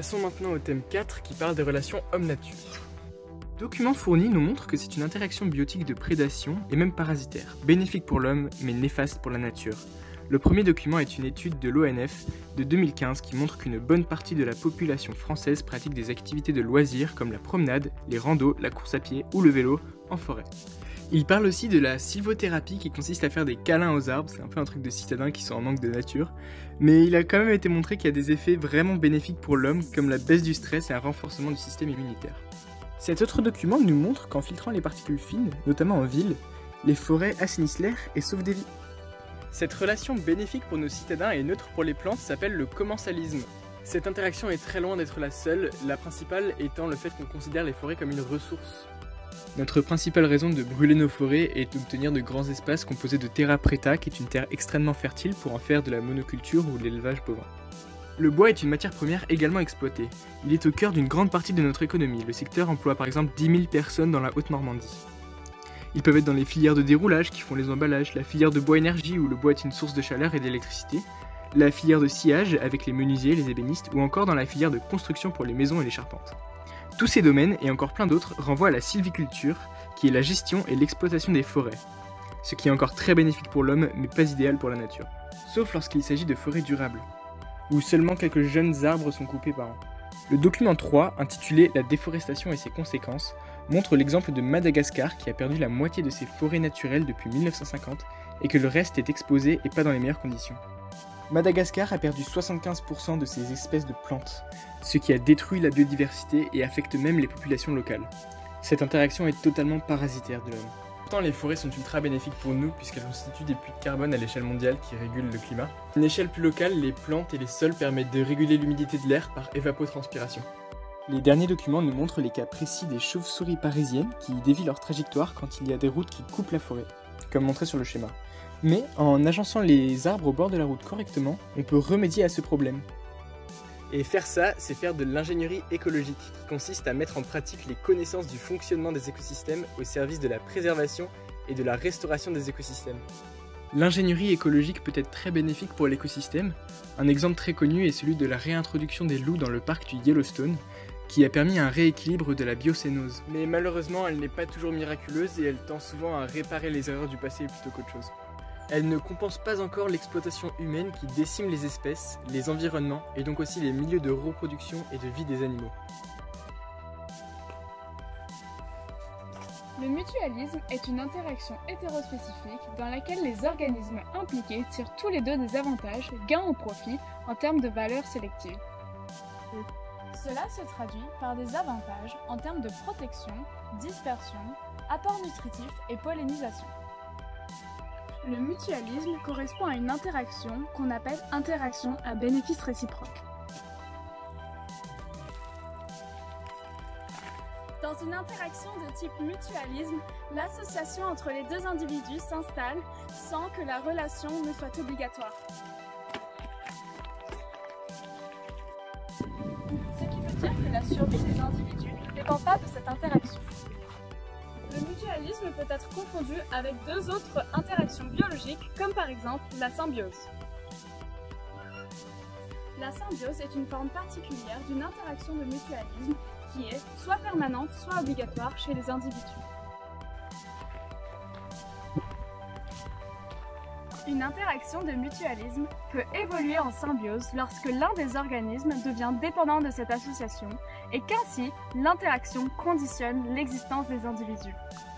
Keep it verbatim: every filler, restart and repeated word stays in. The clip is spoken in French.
Passons maintenant au thème quatre qui parle des relations homme-nature. Le document fourni nous montre que c'est une interaction biotique de prédation et même parasitaire, bénéfique pour l'homme mais néfaste pour la nature. Le premier document est une étude de l'O N F de deux mille quinze qui montre qu'une bonne partie de la population française pratique des activités de loisirs comme la promenade, les randos, la course à pied ou le vélo en forêt. Il parle aussi de la sylvothérapie qui consiste à faire des câlins aux arbres, c'est un peu un truc de citadins qui sont en manque de nature, mais il a quand même été montré qu'il y a des effets vraiment bénéfiques pour l'homme comme la baisse du stress et un renforcement du système immunitaire. Cet autre document nous montre qu'en filtrant les particules fines, notamment en ville, les forêts assainissent l'air et sauvent des vies. Cette relation bénéfique pour nos citadins et neutre pour les plantes s'appelle le commensalisme. Cette interaction est très loin d'être la seule, la principale étant le fait qu'on considère les forêts comme une ressource. Notre principale raison de brûler nos forêts est d'obtenir de grands espaces composés de terra preta, qui est une terre extrêmement fertile pour en faire de la monoculture ou de l'élevage bovin. Le bois est une matière première également exploitée. Il est au cœur d'une grande partie de notre économie. Le secteur emploie par exemple dix mille personnes dans la Haute-Normandie. Ils peuvent être dans les filières de déroulage qui font les emballages, la filière de bois énergie où le bois est une source de chaleur et d'électricité, la filière de sciage avec les menuisiers, les ébénistes, ou encore dans la filière de construction pour les maisons et les charpentes. Tous ces domaines, et encore plein d'autres, renvoient à la sylviculture, qui est la gestion et l'exploitation des forêts. Ce qui est encore très bénéfique pour l'homme, mais pas idéal pour la nature. Sauf lorsqu'il s'agit de forêts durables, où seulement quelques jeunes arbres sont coupés par an. Le document trois, intitulé « La déforestation et ses conséquences », montre l'exemple de Madagascar qui a perdu la moitié de ses forêts naturelles depuis mille neuf cent cinquante et que le reste est exposé et pas dans les meilleures conditions. Madagascar a perdu soixante-quinze pour cent de ses espèces de plantes, ce qui a détruit la biodiversité et affecte même les populations locales. Cette interaction est totalement parasitaire de l'homme. Pourtant, les forêts sont ultra bénéfiques pour nous puisqu'elles constituent des puits de carbone à l'échelle mondiale qui régulent le climat. À une échelle plus locale, les plantes et les sols permettent de réguler l'humidité de l'air par évapotranspiration. Les derniers documents nous montrent les cas précis des chauves-souris parisiennes qui dévient leur trajectoire quand il y a des routes qui coupent la forêt, comme montré sur le schéma. Mais en agençant les arbres au bord de la route correctement, on peut remédier à ce problème. Et faire ça, c'est faire de l'ingénierie écologique, qui consiste à mettre en pratique les connaissances du fonctionnement des écosystèmes au service de la préservation et de la restauration des écosystèmes. L'ingénierie écologique peut être très bénéfique pour l'écosystème. Un exemple très connu est celui de la réintroduction des loups dans le parc du Yellowstone, qui a permis un rééquilibre de la biocénose. Mais malheureusement, elle n'est pas toujours miraculeuse et elle tend souvent à réparer les erreurs du passé plutôt qu'autre chose. Elle ne compense pas encore l'exploitation humaine qui décime les espèces, les environnements et donc aussi les milieux de reproduction et de vie des animaux. Le mutualisme est une interaction hétérospécifique dans laquelle les organismes impliqués tirent tous les deux des avantages, gains ou profits, en termes de valeur sélective. Cela se traduit par des avantages en termes de protection, dispersion, apport nutritif et pollinisation. Le mutualisme correspond à une interaction qu'on appelle interaction à bénéfice réciproque. Dans une interaction de type mutualisme, l'association entre les deux individus s'installe sans que la relation ne soit obligatoire. Ce qui veut dire que la survie des individus ne dépend pas de cette interaction. Le mutualisme peut être confondu avec deux autres interactions biologiques, comme par exemple la symbiose. La symbiose est une forme particulière d'une interaction de mutualisme qui est soit permanente, soit obligatoire chez les individus. Une interaction de mutualisme peut évoluer en symbiose lorsque l'un des organismes devient dépendant de cette association et qu'ainsi l'interaction conditionne l'existence des individus.